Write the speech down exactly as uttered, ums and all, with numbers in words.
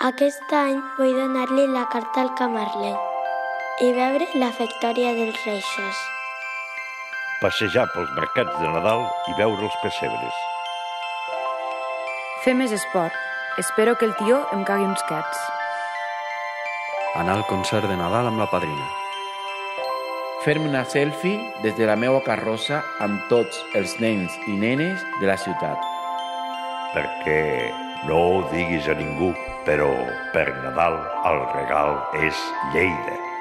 Aquest any vull donar-li la carta al camarlenc i veure la factòria dels Reixos. Passejar pels mercats de Nadal i veure els pessebres. Fer més esport. Espero que el tió em cagui uns quets. Anar al concert de Nadal amb la padrina. Fer-me una selfie des de la meva carrossa amb tots els nens i nenes de la ciutat. Perquè no ho diguis a ningú, però per Nadal el regal és Lleida.